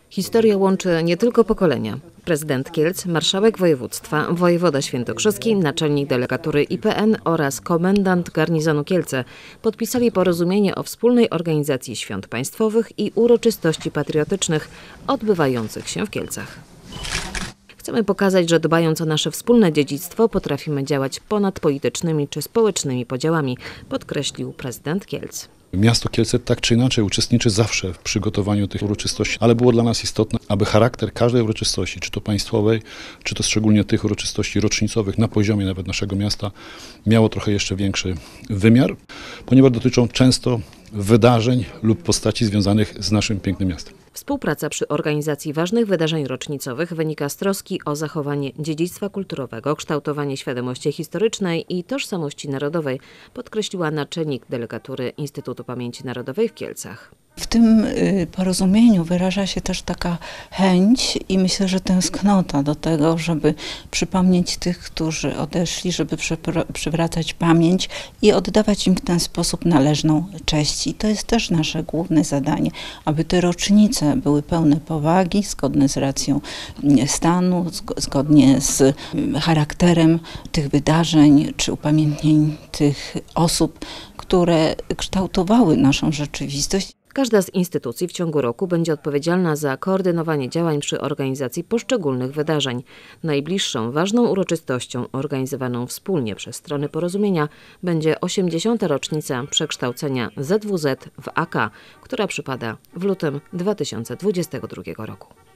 Historia łączy nie tylko pokolenia. Prezydent Kielc, marszałek województwa, wojewoda świętokrzyski, naczelnik delegatury IPN oraz komendant garnizonu Kielce podpisali porozumienie o wspólnej organizacji świąt państwowych i uroczystości patriotycznych odbywających się w Kielcach. Chcemy pokazać, że dbając o nasze wspólne dziedzictwo potrafimy działać ponad politycznymi czy społecznymi podziałami, podkreślił prezydent Kielc. Miasto Kielce tak czy inaczej uczestniczy zawsze w przygotowaniu tych uroczystości, ale było dla nas istotne, aby charakter każdej uroczystości, czy to państwowej, czy to szczególnie tych uroczystości rocznicowych na poziomie nawet naszego miasta, miało trochę jeszcze większy wymiar, ponieważ dotyczą często wydarzeń lub postaci związanych z naszym pięknym miastem. Współpraca przy organizacji ważnych wydarzeń rocznicowych wynika z troski o zachowanie dziedzictwa kulturowego, kształtowanie świadomości historycznej i tożsamości narodowej, podkreśliła naczelnik delegatury Instytutu Pamięci Narodowej w Kielcach. W tym porozumieniu wyraża się też taka chęć i myślę, że tęsknota do tego, żeby przypomnieć tych, którzy odeszli, żeby przywracać pamięć i oddawać im w ten sposób należną cześć. I to jest też nasze główne zadanie, aby te rocznice były pełne powagi, zgodne z racją stanu, zgodnie z charakterem tych wydarzeń czy upamiętnień tych osób, które kształtowały naszą rzeczywistość. Każda z instytucji w ciągu roku będzie odpowiedzialna za koordynowanie działań przy organizacji poszczególnych wydarzeń. Najbliższą ważną uroczystością organizowaną wspólnie przez strony porozumienia będzie 80. rocznica przekształcenia ZWZ w AK, która przypada w lutym 2022 roku.